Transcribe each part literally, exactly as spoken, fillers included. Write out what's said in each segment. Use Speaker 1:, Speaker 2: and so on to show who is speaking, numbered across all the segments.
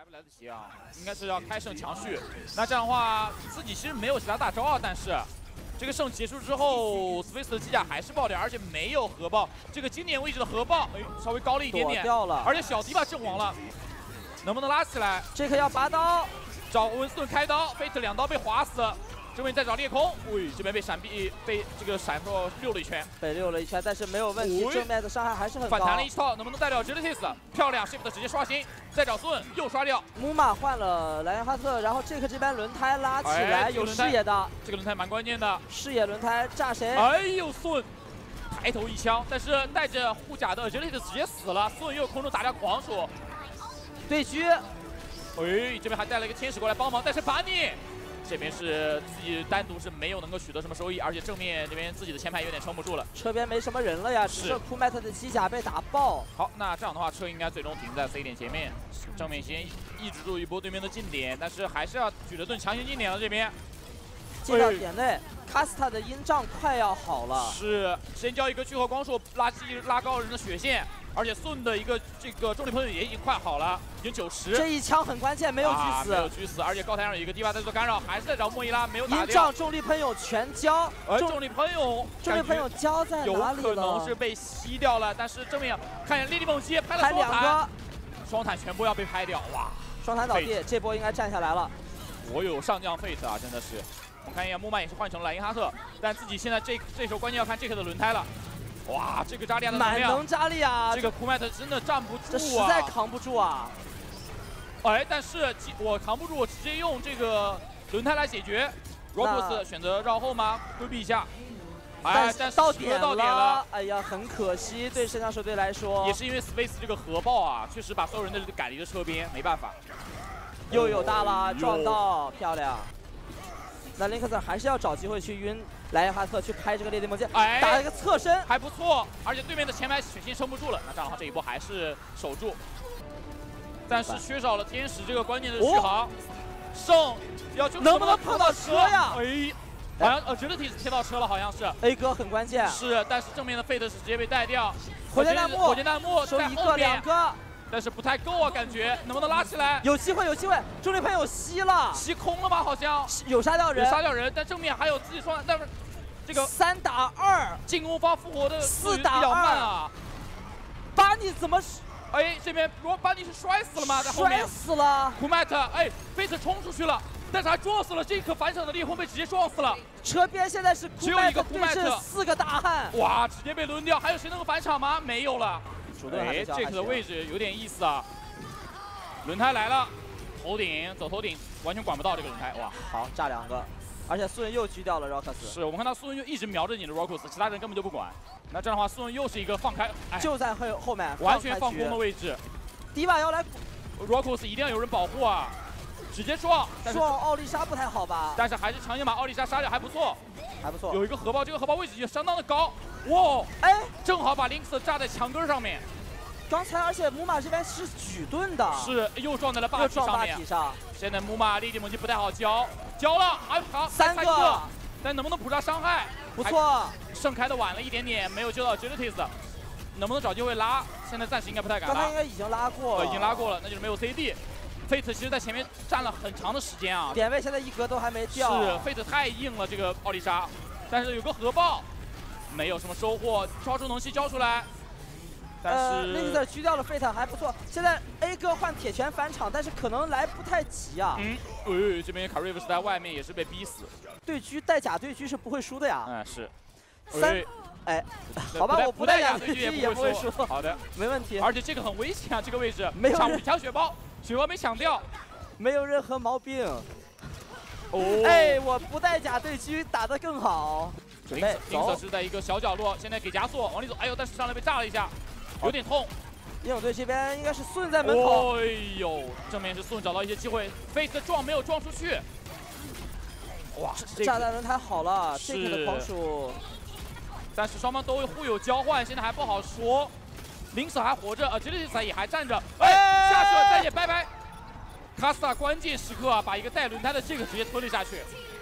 Speaker 1: 不来得及啊，应该是要开胜强续。那这样的话，自己其实没有其他大招啊，但是这个胜结束之后 ，Space 的机甲还是爆点，而且没有核爆。这个经典位置的核爆，哎，稍微高了一点点，
Speaker 2: 掉了。
Speaker 1: 而且小迪把阵亡了，能不能拉起来？
Speaker 2: 这个要拔刀，
Speaker 1: 找温斯顿开刀 ，Fate 两刀被划死。 这边在找裂空，喂，这边被闪避，被这个闪烁溜了一圈，
Speaker 2: 被溜了一圈，但是没有问题，正面的伤害还是很高。
Speaker 1: 反弹了一套，能不能带掉 Jellytis？ 漂亮 ，Shift 直接刷新，再找孙又刷掉。
Speaker 2: 木马换了莱因哈特，然后这个这边轮胎拉起来，哎、有视野的，
Speaker 1: 这个轮胎蛮关键的。
Speaker 2: 视野轮胎炸谁？
Speaker 1: 哎呦，孙抬头一枪，但是带着护甲的 Jellytis 直接死了，孙又空中打掉狂鼠，
Speaker 2: 对狙。
Speaker 1: 哎，这边还带了一个天使过来帮忙，但是把你。 这边是自己单独是没有能够取得什么收益，而且正面这边自己的前排有点撑不住了。
Speaker 2: 车边没什么人了呀，只剩库麦特的机甲被打爆。
Speaker 1: 好，那这样的话，车应该最终停在 C 点前面，正面先抑制住一波对面的近点，但是还是要举着盾强行近点了。这边
Speaker 2: 进到点内，卡斯塔的阴障快要好了。
Speaker 1: 是，先交一个聚合光束拉击拉高人的血线。 而且孙的一个这个重力喷射也已经快好了，已经九十。
Speaker 2: 这一枪很关键，没有狙死，
Speaker 1: 啊、没有狙死。而且高台上有一个 D 八在做干扰，还是在找莫伊拉，没有打掉。
Speaker 2: 阴障重力喷涌全交，
Speaker 1: 而重力喷涌，
Speaker 2: 重力喷涌交在哪里了？
Speaker 1: 有可能是被吸掉了，但是正面看见莉莉梦姬拍了
Speaker 2: 拍两个，
Speaker 1: 双坦全部要被拍掉，哇！
Speaker 2: 双坦倒地，这波应该站下来了。
Speaker 1: 我有上将 Fate 啊，真的是。我们看一眼木曼也是换成了莱因哈特，但自己现在这这时候关键要看这个的轮胎了。 哇，这个扎利亚的能量，
Speaker 2: 满能扎利亚，
Speaker 1: 这个库麦特真的站不住啊，
Speaker 2: 这实在扛不住啊！
Speaker 1: 哎，但是我扛不住，我直接用这个轮胎来解决。Rockus 选择绕后吗？规避一下。哎，但是
Speaker 2: 到点
Speaker 1: 到点了，
Speaker 2: 哎呀，很可惜，对神枪手队来说，
Speaker 1: 也是因为 Space 这个核爆啊，确实把所有人都赶离了车边，没办法。
Speaker 2: 又有大了，撞到，漂亮。 那林克斯还是要找机会去晕莱因哈特去拍这个烈焰魔剑，
Speaker 1: 哎，
Speaker 2: 打了一个侧身，
Speaker 1: 还不错。而且对面的前排血线撑不住了，那这样的话这一波还是守住，但是缺少了天使这个关键的续航。胜要就
Speaker 2: 能不能碰到车呀？
Speaker 1: 哎，好像呃 Agility 贴到车了，好像是。
Speaker 2: A 哥很关键。
Speaker 1: 是，但是正面的 Fate 是直接被带掉。
Speaker 2: 火箭弹幕，
Speaker 1: 火箭弹幕
Speaker 2: 收一个两个。
Speaker 1: 但是不太够啊，感觉能不能拉起来？
Speaker 2: 有机会，有机会！重力喷有吸了，
Speaker 1: 吸空了吧？好像
Speaker 2: 有杀掉人，
Speaker 1: 有杀掉人，但正面还有自己双，但是这个
Speaker 2: 三打二，
Speaker 1: 进攻方复活的
Speaker 2: 四打
Speaker 1: 二啊！
Speaker 2: 巴尼怎么？
Speaker 1: 哎，这边罗巴尼是摔死了吗？在后面
Speaker 2: 摔死了。
Speaker 1: 库麦特，哎，贝斯冲出去了，但是还撞死了这颗反场的烈轰，被直接撞死了。
Speaker 2: 车边现在是
Speaker 1: 只有一个库麦特，
Speaker 2: 四个大汉，
Speaker 1: 哇，直接被抡掉。还有谁能够反场吗？没有了。哎，这个的位置有点意思啊。 轮胎来了，头顶走头顶，完全管不到这个轮胎。哇，
Speaker 2: 好炸两个，而且苏文又狙掉了 Rockus。
Speaker 1: 是我们看到苏文又一直瞄着你的 Rockus， 其他人根本就不管。那这样的话，苏文又是一个放开，哎、
Speaker 2: 就在后后面
Speaker 1: 完全放空的位置。
Speaker 2: 迪瓦要来
Speaker 1: ，Rockus 一定要有人保护啊！直接撞，
Speaker 2: 撞奥丽莎不太好吧？
Speaker 1: 但是还是强行把奥丽莎杀掉，还不错，
Speaker 2: 还不错。
Speaker 1: 有一个核爆，这个核爆位置也相当的高。哇，哎，正好把 Lynx 炸在墙根上面。
Speaker 2: 刚才，而且木马这边是举盾的，
Speaker 1: 是又撞在了霸体上面。
Speaker 2: 上
Speaker 1: 现在木马莉莉蒙基不太好交，交了，哎好，
Speaker 2: 三个，三个
Speaker 1: 但能不能补上伤害？
Speaker 2: 不错，
Speaker 1: 盛开的晚了一点点，没有救到 Jellytis， 能不能找机会拉？现在暂时应该不太敢拉。
Speaker 2: 刚才应该已经拉过了，
Speaker 1: 呃、已经拉过了，那就是没有 C D。Fate 其实在前面站了很长的时间啊，
Speaker 2: 点位现在一格都还没掉。
Speaker 1: 是 Fate 太硬了，这个奥丽莎，但是有个核爆，没有什么收获，超出能系交出来。 但是
Speaker 2: Lynx 狙掉了 Fate 还不错，现在 A 哥换铁拳返场，但是可能来不太及啊。
Speaker 1: 嗯，哎，这边卡瑞夫斯在外面也是被逼死。
Speaker 2: 对狙带甲对狙是不会输的呀。
Speaker 1: 嗯，是。
Speaker 2: 三，哎，好吧，我不带甲对狙也不会输。
Speaker 1: 好的，
Speaker 2: 没问题。
Speaker 1: 而且这个很危险啊，这个位置
Speaker 2: 没有
Speaker 1: 抢抢血包，血包没抢掉，
Speaker 2: 没有任何毛病。
Speaker 1: 哦，
Speaker 2: 哎，我不带甲对狙打得更好。准备
Speaker 1: 走。Lynx是在一个小角落，现在给加速往里走。哎呦，但是上来被炸了一下。 有点痛，
Speaker 2: 鹰勇队这边应该是顺在门口。
Speaker 1: 哎呦，正面是顺找到一些机会 ，Face 撞没有撞出去。哇，这个、
Speaker 2: 炸弹轮胎好了，这个的狂鼠。
Speaker 1: 但是双方都会互有交换，现在还不好说。林舍还活着，呃 ，Jellytis 也还站着。哎，下去了，再见，拜拜。卡斯塔关键时刻啊，把一个带轮胎的这个直接吞了下去。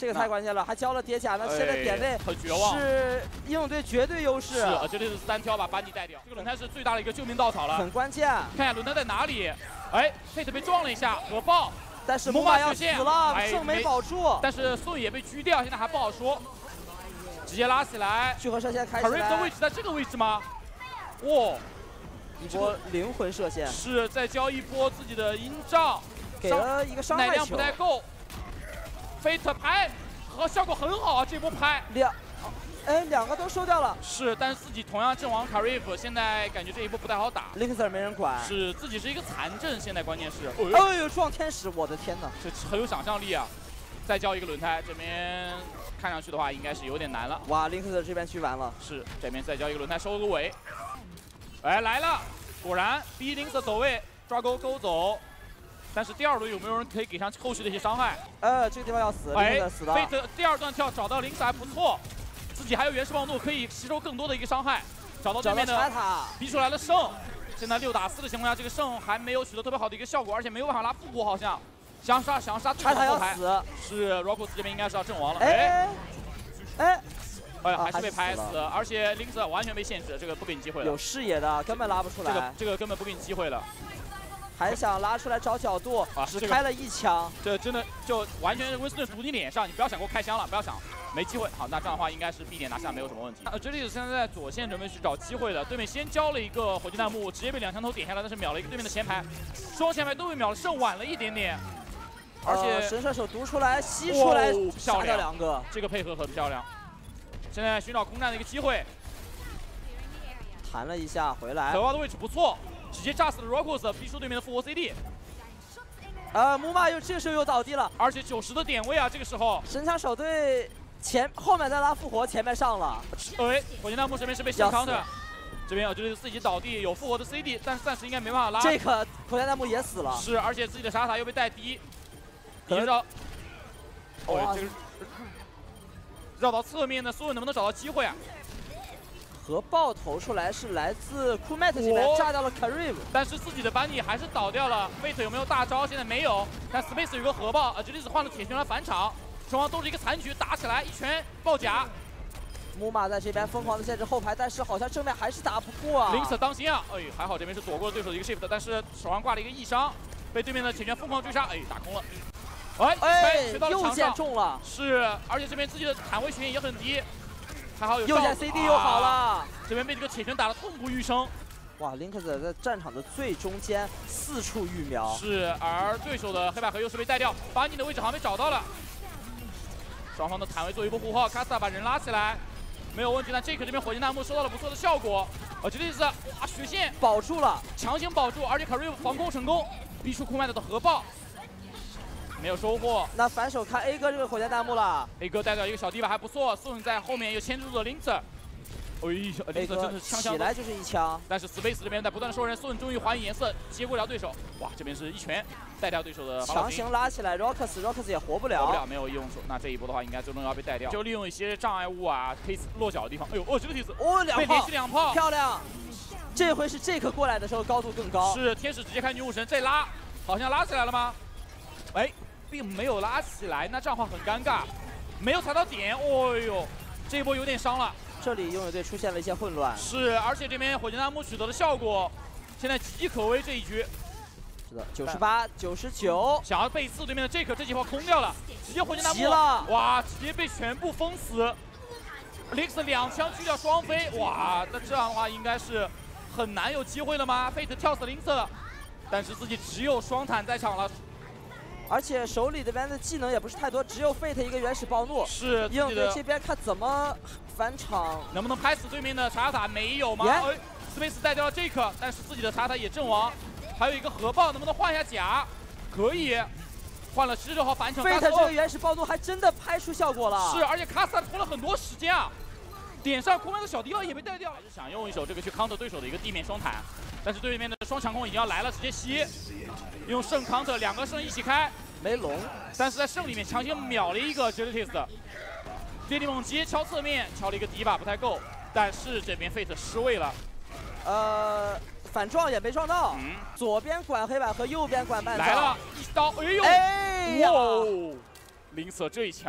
Speaker 2: 这个太关键了，还交了叠甲，那现在点位
Speaker 1: 很绝望，
Speaker 2: 是鹰勇队绝对优势。
Speaker 1: 是，这里是单挑把班尼带掉，这个轮胎是最大的一个救命稻草了，
Speaker 2: 很关键。
Speaker 1: 看一下轮胎在哪里，哎 ，Fate 被撞了一下，核爆，
Speaker 2: 但是木马要死了，正没保住，
Speaker 1: 但是宋也被狙掉，现在还不好说，直接拉起来，
Speaker 2: 聚合射线开起来。
Speaker 1: Karif 的位置在这个位置吗？哇！
Speaker 2: 一波灵魂射线
Speaker 1: 是再交一波自己的阴障，
Speaker 2: 给了一个伤害球，
Speaker 1: 奶量不太够。Fate 拍和效果很好啊，这波拍
Speaker 2: 两，哎，两个都收掉了。
Speaker 1: 是，但是自己同样阵亡 Karif， 现在感觉这一波不太好打。
Speaker 2: Linker 没人管，
Speaker 1: 是自己是一个残阵，现在关键是，
Speaker 2: 哎呦撞天使，我的天哪，
Speaker 1: 这很有想象力啊！再交一个轮胎，这边看上去的话应该是有点难了。
Speaker 2: 哇 ，Linker 这边狙完了，
Speaker 1: 是这边再交一个轮胎收个尾。 哎，来了！果然逼林瑟走位，抓钩勾走。但是第二轮有没有人可以给上后续的一些伤害？
Speaker 2: 呃，这个地方要死，
Speaker 1: 哎，
Speaker 2: 死的。
Speaker 1: Fate第二段跳找到林瑟还不错，自己还有原始暴怒可以吸收更多的一个伤害。找到对面的
Speaker 2: 查塔，
Speaker 1: 逼出来了胜。现在六打四的情况下，这个胜还没有取得特别好的一个效果，而且没有办法拉复活，好像想杀想杀对方后排。是 Rockus 这边应该是要阵亡了。
Speaker 2: 哎哎。
Speaker 1: 哎，还是被拍死，而且林瑟完全被限制，这个不给你机会了。
Speaker 2: 有视野的，根本拉不出来。
Speaker 1: 这个这个根本不给你机会了。
Speaker 2: 还想拉出来找角度，啊、只开了一枪，
Speaker 1: 这真的就完全是温斯顿堵你脸上，你不要想给我开枪了，不要想，没机会。好，那这样的话应该是 B 点拿下没有什么问题。呃，这里现在在左线准备去找机会了，对面先交了一个火箭弹幕，直接被两枪头点下来，但是秒了一个对面的前排，双前排都被秒了，剩晚了一点点。而且、
Speaker 2: 呃、神射手读出来吸出来，
Speaker 1: 漂亮
Speaker 2: 两个，
Speaker 1: 这个配合很漂亮。 现在寻找空战的一个机会，
Speaker 2: 弹了一下回来，
Speaker 1: 可挖的位置不错，直接炸死了 Rockus， 逼出对面的复活 C D。
Speaker 2: 呃，木马又这个时候又倒地了，
Speaker 1: 而且九十的点位啊，这个时候
Speaker 2: 神枪手队前后面在拉复活，前面上了。
Speaker 1: 哎，火箭弹幕这边是被先扛的，这边啊就是自己倒地，有复活的 C D， 但是暂时应该没办法拉。
Speaker 2: 这个火箭弹幕也死了，
Speaker 1: 是，而且自己的傻塔又被带低，绕，哦，这个。 绕到侧面的苏文能不能找到机会啊？
Speaker 2: 核爆投出来是来自酷 mat 这边炸掉了 Karif，
Speaker 1: 但是自己的班尼还是倒掉了。Fate 有没有大招？现在没有。但 Space 有个核爆，呃，这里只换了铁拳来返场，双方都是一个残局，打起来一拳爆甲。
Speaker 2: 木马在这边疯狂的限制后排，但是好像正面还是打不过啊。
Speaker 1: 林瑟当心啊！哎，还好这边是躲过了对手的一个 shift， 但是手上挂了一个异伤，被对面的铁拳疯狂追杀，哎，打空了。 哎
Speaker 2: 哎，
Speaker 1: 右
Speaker 2: 键中了，
Speaker 1: 是，而且这边自己的坦位血也很低，还好有
Speaker 2: 右键 C D 又好了，
Speaker 1: 啊、这边被这个铁拳打得痛不欲生。
Speaker 2: 哇 ，Linker 在战场的最中间四处预瞄，
Speaker 1: 是，而对手的黑百合又是被带掉，把你的位置好像被找到了。双方的坦位做一波互耗，卡萨把人拉起来，没有问题。但 Jake 这边火箭弹幕收到了不错的效果，呃，这里是哇血线
Speaker 2: 保住了，
Speaker 1: 强行保住，而且 Karif 防空成功，逼出酷麦的核爆。 没有收获，
Speaker 2: 那反手看 A 哥这个火箭弹幕了。
Speaker 1: A 哥带掉一个小地板还不错，宋在后面又牵住了林瑟。哎呀，林瑟真的是枪枪
Speaker 2: 起来就是一枪。但
Speaker 1: 是 Space 这边在不断的收人，宋终于还原颜色，接过了对手。哇，这边是一拳带掉对手的
Speaker 2: 强行拉起来 ，Rockus，Rockus 也活不了，
Speaker 1: 活不了，没有用处。那这一波的话，应该最终要被带掉，就利用一些障碍物啊，可以落脚的地方。哎呦，哦，这个体子，
Speaker 2: 哦，两炮，
Speaker 1: 被连续两炮，
Speaker 2: 漂亮。这回是 Jake 过来的时候高度更高。
Speaker 1: 是天使直接开女武神，再拉，好像拉起来了吗？哎。 并没有拉起来，那这样的话很尴尬，没有踩到点，哦呦，这一波有点伤了。
Speaker 2: 这里拥有队出现了一些混乱，
Speaker 1: 是，而且这边火箭弹幕取得了效果，现在岌岌可危这一局。
Speaker 2: 是的，九十八、九十九，
Speaker 1: 想要背刺对面的 Jake， 这几炮空掉了，直接火箭弹幕，
Speaker 2: 了，
Speaker 1: 哇，直接被全部封死。Lix 两枪狙掉双飞，哇，那这样的话应该是很难有机会了吗 ？Fate 跳死林瑟，但是自己只有双坦在场了。
Speaker 2: 而且手里这边的技能也不是太多，只有 Fate 一个原始暴怒。
Speaker 1: 是，
Speaker 2: 鹰队这边看怎么返场，
Speaker 1: 能不能拍死对面的查塔？没有吗？哎 ，Space 带掉了 Jake， 但是自己的查塔也阵亡。还有一个核爆，能不能换一下甲？可以，换了十九号返场。
Speaker 2: Fate 这个原始暴怒还真的拍出效果了。
Speaker 1: 是，而且卡萨拖了很多时间啊。点上空外的小地方也被带掉，还是想用一手这个去 counter 对手的一个地面双坦，但是对面的双强攻已经要来了，直接吸，用圣 counter 两个圣一起开。
Speaker 2: 没龙，
Speaker 1: 但是在圣里面强行秒了一个 Jelitis， 电力猛击敲侧面敲了一个底把不太够，但是这边 Fate 失位了，
Speaker 2: 呃，反撞也没撞到，嗯、左边管黑板和右边管半藏
Speaker 1: 来了一刀，哎呦，
Speaker 2: 哎
Speaker 1: 哇，林瑟这一枪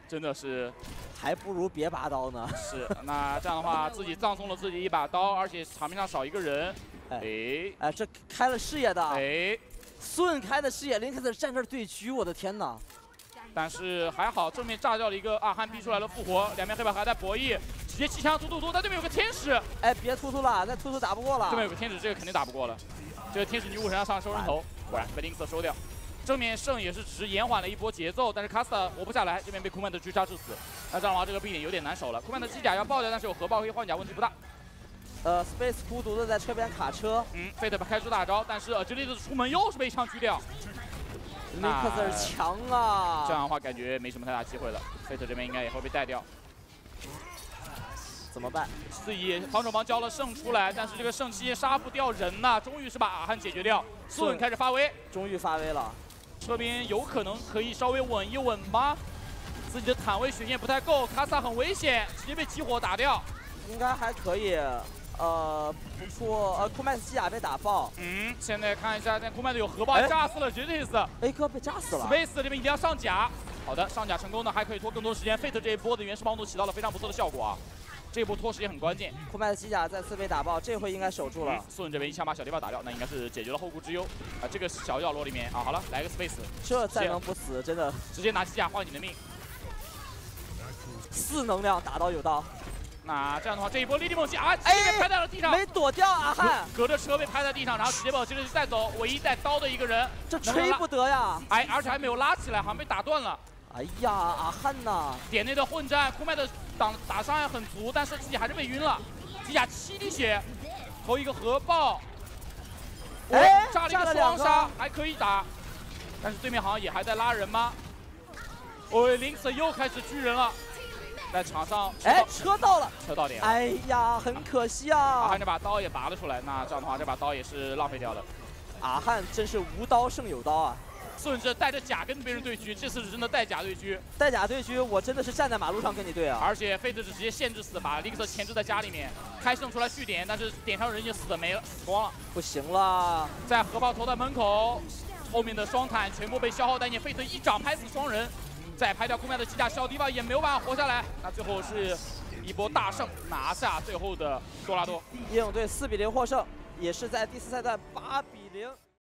Speaker 1: 真的是，
Speaker 2: 还不如别拔刀呢。
Speaker 1: 是，那这样的话，自己葬送了自己一把刀，而且场面上少一个人。哎，
Speaker 2: 哎，这开了视野的。
Speaker 1: 哎，
Speaker 2: 顺开的视野 ，Linkz 站这儿对狙，我的天哪！
Speaker 1: 但是还好，正面炸掉了一个阿汉，逼出来了复活，两边黑白还在博弈，直接气枪突突突，但对面有个天使。
Speaker 2: 哎，别突突了，那突突打不过了。
Speaker 1: 对面有个天使，这个肯定打不过了。这个天使女武神要上收人头，果然被Linkz收掉。正面胜也是只是延缓了一波节奏，但是卡斯塔活不下来，这边被库曼的追杀致死。那这样的话，这个 B 点有点难守了。库曼的机甲要爆掉，但是有核爆可以换甲，问题不大。
Speaker 2: 呃 ，Space 孤独的在车边卡车。
Speaker 1: 嗯 ，Fate 开出大招，但是 Agilities 出门又是被一枪狙掉。
Speaker 2: Linkz 强啊！
Speaker 1: 这样的话感觉没什么太大机会了。Fate 这边应该也会被带掉。
Speaker 2: 怎么办？
Speaker 1: 自己防守方交了圣出来，但是这个圣器杀不掉人呐、啊，终于是把阿汉解决掉。顺开始发威，
Speaker 2: 终于发威了。
Speaker 1: 这边有可能可以稍微稳一稳吗？自己的坦位血线不太够，卡萨很危险，直接被激活打掉。
Speaker 2: 应该还可以，呃，不错。呃，库麦斯机甲被打爆。
Speaker 1: 嗯，现在看一下，那库麦斯有核爆炸死了 Agilities。A
Speaker 2: 哥被炸死了。
Speaker 1: Space 这边一定要上甲。好的，上甲成功呢，还可以拖更多时间。Fate 这一波的原始帮助起到了非常不错的效果啊。这一波拖时间很关键。
Speaker 2: 库麦的机甲再次被打爆，这回应该守住了。
Speaker 1: 素人这边一枪把小猎豹打掉，那应该是解决了后顾之忧啊。这个小角落里面啊，好了，来个 space，
Speaker 2: 这再能不死，真的
Speaker 1: 直接拿机甲换你的命。
Speaker 2: 四能量打到有道。
Speaker 1: 那这样的话，这一波立地猛击啊，直接被拍在了地上，
Speaker 2: 没躲掉阿汉，
Speaker 1: 隔着车被拍在地上，然后直接把这个带走，唯一带刀的一个人，
Speaker 2: 这吹不得呀！
Speaker 1: 哎，而且还没有拉起来，好像被打断了。
Speaker 2: 哎呀，阿汉呐！
Speaker 1: 点内的混战，库麦的挡打伤害很足，但是自己还是被晕了。机甲七滴血，投一个核爆，
Speaker 2: 哎，
Speaker 1: 炸了一个双杀，还可以打。但是对面好像也还在拉人吗？哦，Linkz又开始狙人了，在场上，
Speaker 2: 哎，车到了，
Speaker 1: 车到点了。
Speaker 2: 哎呀，很可惜啊！
Speaker 1: 阿汉这把刀也拔了出来，那这样的话，这把刀也是浪费掉了。
Speaker 2: 阿汉真是无刀胜有刀啊！
Speaker 1: 顺着带着甲跟别人对狙，这次是真的带甲对狙。
Speaker 2: 带甲对狙，我真的是站在马路上跟你对啊！
Speaker 1: 而且Fate是直接限制死，把Linkz钳制在家里面，开胜出来续点，但是点上人已经死的没了，死光了，
Speaker 2: 不行了！
Speaker 1: 在核爆投在门口，后面的双坦全部被消耗殆尽，Fate一掌拍死双人，再拍掉库麦的机甲，小迪巴也没有办法活下来。那最后是一波大胜，拿下最后的多拉多。
Speaker 2: 夜勇队四比零获胜，也是在第四赛段八比零。